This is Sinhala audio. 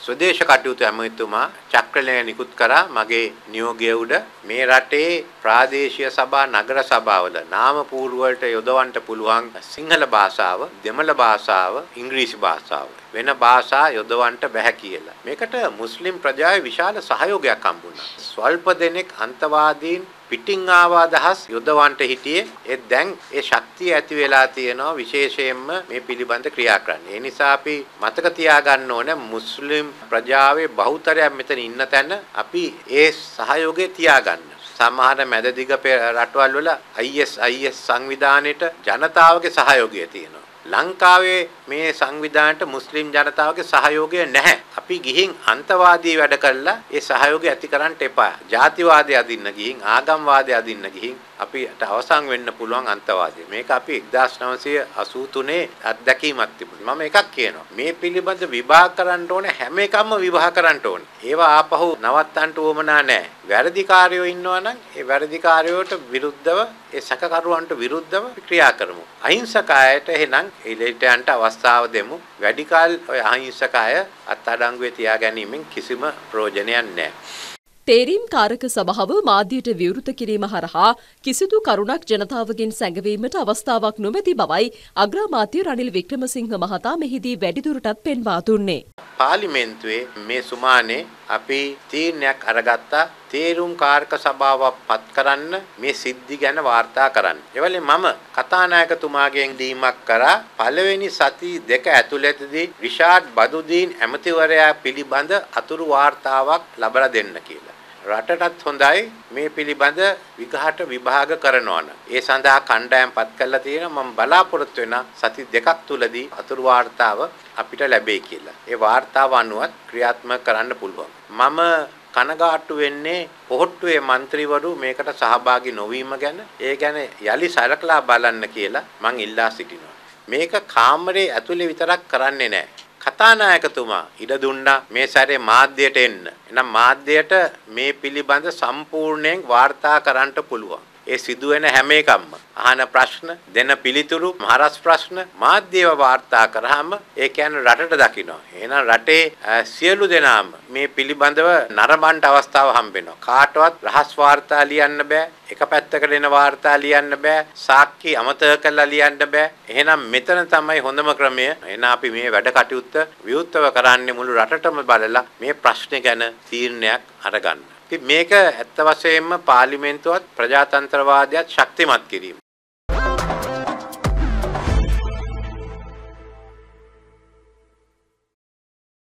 ස්වදේශ කටයුතු ඇමතිතුමා චක්‍රලය නිකුත් කරා මගේ නියෝගය උඩ මේ රටේ ප්‍රාදේශීය සභා නගර සභාවල නාම පූර්වවලට යොදවන්න පුළුවන් සිංහල භාෂාව, දෙමළ භාෂාව, ඉංග්‍රීසි භාෂාව වෙන භාෂා යොදවන්න බෑ කියලා. මේකට මුස්ලිම් ප්‍රජාවේ විශාල සහයෝගයක් හම්බුණා. ස්වල්ප දෙනෙක් අන්තවාදීන් පිටින් ආව අදහස් යොදවන්න හිටියේ. ඒ දැන් ඒ ශක්තිය ඇති වෙලා තියෙනවා විශේෂයෙන්ම මේ පිළිබඳ ක්‍රියා කරන්න. ඒ නිසා අපි මතක තියාගන්න ඕනේ මුස්ලිම් ප්‍රජාවේ බහුතරයක් මෙතන ඉන්න තැන අපි ඒ සහයෝගය තියාගන්න. සමහර මැදදිග රටවල් වල IS සංවිධානයේට ජනතාවගේ සහයෝගය තියෙනවා. ලංකාවේ මේ සංවිධානයට මුස්ලිම් ජනතාවගේ සහයෝගය නැහැ. අපි ගිහින් අන්තවාදී වැඩ කරලා ඒ සහයෝගය ඇති කරන්න එපා. ජාතිවාදය අදින්න ගිහින් ආගම්වාදය අදින්න ගිහින් අපිට අවසන් වෙන්න පුළුවන් අන්තවාදය. මේක අපි 1983 අත්දැකීමක් තිබුණා. මම එකක් කියනවා. මේ පිළිබඳ විභාග කරන්න ඕනේ හැම එකක්ම විභාග කරන්න ඕනේ. ඒවා ආපහු නවත්තන්න උවමනා නැහැ. වැරදිකාරයෝ ඉන්නවා නම් ඒ වැරදිකාරයෝට විරුද්ධව ඒ සැකකරුවන්ට විරුද්ධව ක්‍රියා කරමු. අහිංසක අයට එහෙනම් එලෙටයන්ට අවස්ථාව දෙමු. වැඩි කාල ඔය අහිංසක අය අත්අඩංගුවේ තියාගැනීමෙන් කිසිම ප්‍රයෝජනයක් නැහැ. තේරීම් කාරක සභාව මාධ්‍යයට විවෘත කිරීම හරහා කිසිදු කරුණක් ජනතාවගෙන් සැඟවීමට අවස්ථාවක් නොමැති බවයි අග්‍රාමාත්‍ය රනිල් වික්‍රමසිංහ මහතා මෙහිදී වැඩිදුරටත් පෙන්වා දුන්නේ. පාර්ලිමේන්තුවේ මේ සුමානේ අපි තීරණයක් අරගත්තා තේරුම් කාරක සභාවක් පත් කරන්න මේ සිද්ධි ගැන වාර්තා කරන්න. ඒවලේ මම කතානායකතුමාගෙන් දීමක් කරා පළවෙනි සති දෙක ඇතුළතදී රිෂාඩ් බදුදීන් ඇමතිවරයා පිළිබඳ අතුරු වාර්තාවක් ලබා දෙන්න කියලා. රටටත් හොඳයි මේ පිළිබඳ විගහට විභාග කරනවා නම් ඒ සඳහා කණ්ඩායම් පත් කරලා තියෙනවා. මම බලාපොරොත්තු වෙන සති දෙකක් තුලදී අතුරු වාර්තාව අපිට ලැබෙයි කියලා. ඒ වාර්තාව අනුව ක්‍රියාත්මක කරන්න පුළුවන්. මම කනගාටු වෙන්නේ පොහොට්ටුවේ മന്ത്രിවරු මේකට සහභාගී නොවීම ගැන. ඒ ගැන යලි සලකලා බලන්න කියලා මම ඉල්ලා සිටිනවා. මේක කාමරේ ඇතුලේ විතරක් කරන්නේ නැහැ. කතානායකතුමා ඉඩ දුන්නා මේ සැරේ මාධ්‍යයට එන්න. එහෙනම් මාධ්‍යයට මේ පිළිබඳ සම්පූර්ණයෙන් වාර්තා කරන්න පුළුවන්. ඒ සිදුවෙන හැම එකක්ම අහන ප්‍රශ්න දෙන පිළිතුරු මහරස් ප්‍රශ්න මාධ්‍යව වාර්තා කරාම ඒ කියන්නේ රටට දකින්න. එහෙනම් රටේ සියලු දෙනාම මේ පිළිබඳව නරඹන්න අවස්ථාව හම්බ වෙනවා. කාටවත් රහස් වාර්තා ලියන්න බෑ. එක පැත්තකට එන වාර්තා ලියන්න බෑ. සාක්ෂි අමතක කරලා ලියන්න බෑ. එහෙනම් මෙතන තමයි හොඳම ක්‍රමය. එහෙනම් අපි මේ වැඩ කටයුත්ත විවෘතව කරන්නේ මුළු රටටම බලලා මේ ප්‍රශ්නේ ගැන තීරණයක් අරගන්න. මේක ඇත්ත වශයෙන්ම පාර්ලිමේන්තුවත් ප්‍රජාතන්ත්‍රවාදයත් ශක්තිමත් කිරීම.